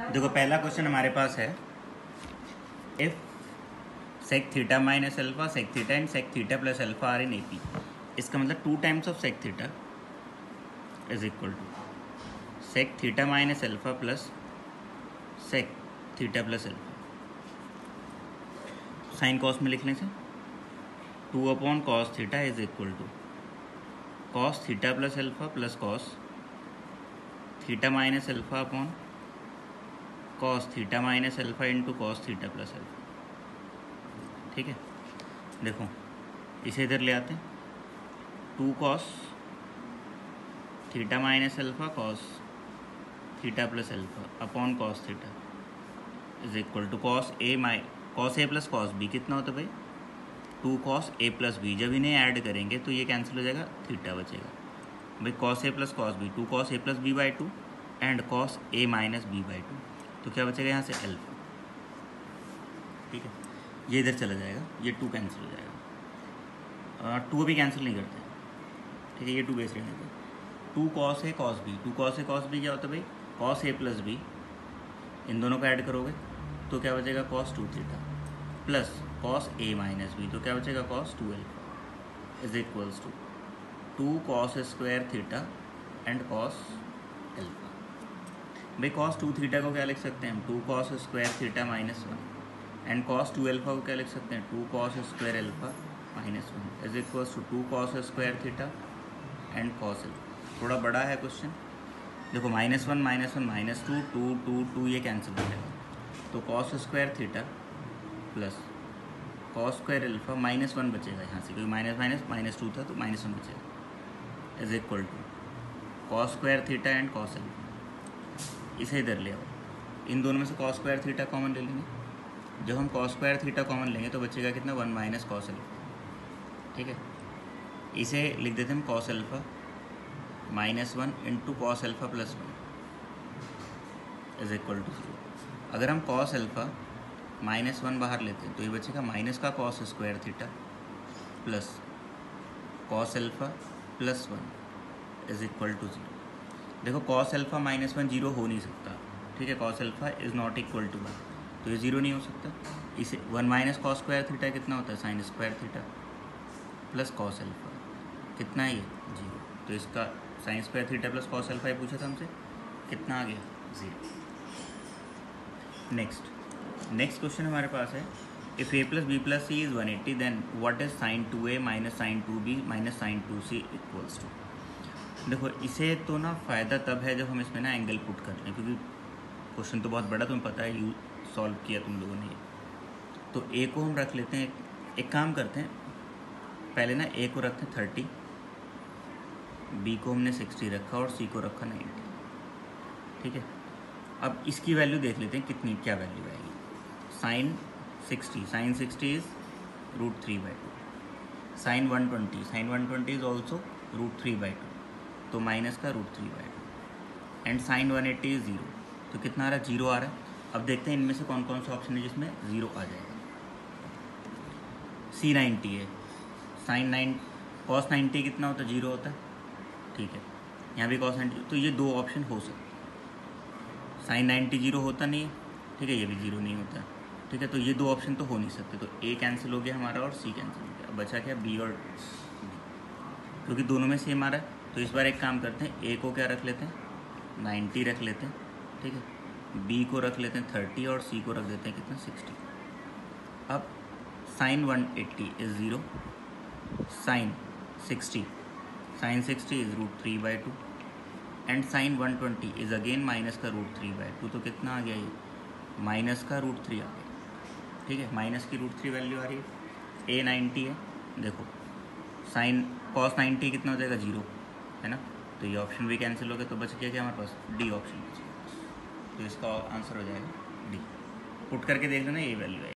देखो पहला क्वेश्चन हमारे पास है if sec theta minus alpha sec theta and sec theta plus alpha are in A P. इसका मतलब 2 times of sec theta is equal to sec theta minus alpha plus sec theta plus alpha. Sine cos में लिखने से 2 upon cos theta is equal to cos theta plus alpha plus cos theta minus alpha upon cos theta minus alpha into cos theta plus alpha. ठीक है, देखो इसे इधर ले आते हैं। 2 cos theta minus alpha cos theta plus alpha upon cos theta is equal to cos A plus cos B. कितना होता है भाई? 2 कॉस ए प्लस बी। जब इन्हें ऐड करेंगे तो ये कैंसिल हो जाएगा, थीटा बचेगा भाई। Cos A plus cos B 2 cos A plus B by 2 and cos A minus B by 2। तो क्या बचेगा यहाँ से अल्फा। ठीक है, ये इधर चला जाएगा, ये 2 कैंसिल हो जाएगा। 2 अभी कैंसिल नहीं करते। ठीक है, ये 2 बेस रहने देते। 2 cos A cos B, 2 cos A cos B क्या होता है भाई? Cos A plus B. इन दोनों को ऐड करोगे तो क्या बचेगा? Cos 2 theta plus cos A minus B. तो क्या बचेगा? Cos 2 alpha is equals to 2 cos square theta and cos alpha. भाई कॉस 2 थीटा को क्या लिख सकते हैं हम? 2 cos square theta minus 1 and cos 2 alpha को क्या लिख सकते हैं? 2 cos square alpha minus 1 is equals to 2 cos square theta and cos alpha. थोड़ा बड़ा है क्वेश्चन। देखो -1 -1 -2 2 2 ये कैंसिल हो जाएगा। तो cos square theta plus cos square alpha -1 बचेगा यहाँ से, क्योंकि -2 था तो -1 बचेगा is equal to cos square theta and cos alpha. इसे इधर ले आओ। इन दोनों में से कॉस स्क्वायर थीटा कॉमन ले लेंगे। जब हम कॉस स्क्वायर थीटा कॉमन लेंगे तो बचेगा कितना? 1 माइनस कॉस अल्फा। ठीक है, इसे लिख देते हैं cos alpha -1 into cos alpha plus 1 is equal to 0। अगर हम कॉस अल्फा -1 बाहर लेते हैं तो ये बचेगा माइनस का cos square theta plus cos alpha plus 1 is equal to 0। देखो कॉस अल्फा -1 0 हो नहीं सकता। ठीक है, cos alpha is not equal to 1, तो ये 0 नहीं हो सकता। इसे 1 माइनस कॉस स्क्वायर थीटा कितना होता है? Sine square theta plus cos alpha कितना है? ये 0। तो इसका sine square theta plus cos alpha ही पूछा था हमसे, कितना आ गया? 0। नेक्स्ट क्वेश्चन हमारे पास है if a plus B plus C is 180 then what is sine 2a minus sine 2b minus sine 2c equals to. देखो इसे तो ना फ़ायदा तब है जब हम इसमें ना एंगल पुट कर लें, क्योंकि क्वेश्चन तो बहुत बड़ा, तुम्हें पता है, यू सॉल्व किया तुम लोगों ने। तो ए को हम रख लेते हैं, एक काम करते हैं, पहले ना ए को रखते हैं 30, बी को हमने 60 रखा और सी को रखा 90। ठीक है, अब इसकी वैल्यू देख लेते हैं कितनी, क्या वैल्यू आएगी। Sine 60 is √3/2। Sine 120 is also √3/2, तो माइनस का √3/2 एंड साइन 180 इज 0। तो कितना आ रहा है? 0 आ रहा है। अब देखते हैं इनमें से कौन कौन सा ऑप्शन है जिसमें 0 आ जाएगा। C90 है, साइन 9 कॉस 90 कितना होता है? 0 होता है। ठीक है, यहाँ भी कॉस 90, तो ये 2 ऑप्शन हो सकते हैं। साइन 90 0 होता नहीं है, ठीक है, ये भी 0 नहीं होता। ठीक है, तो ये 2 ऑप्शन तो हो नहीं सकते। तो ए कैंसिल हो गया हमारा और सी कैंसिल हो गया। बचा क्या? बी और डी, क्योंकि दोनों में सेम आ रहा है। तो इस बार एक काम करते हैं, ए को क्या रख लेते हैं? 90 रख लेते हैं। ठीक है, बी को रख लेते हैं 30 और सी को रख देते हैं कितना? 60। अब sine 180 is 0, sine 60 is √3/2 and sine 120 is again minus का √3/2। तो कितना आ गया? ये माइनस का √3 आ गया। ठीक है, माइनस की √3 वैल्यू आ रही है। ए 90 है, देखो साइन कॉस 90 कितना हो जाएगा? 0 है ना। तो ये ऑप्शन भी कैंसिल हो गया। तो बच गया क्या हमारे पास? D option. तो इसका आंसर हो जाएगा डी। पुट करके देख लेना, ये वैल्यू है।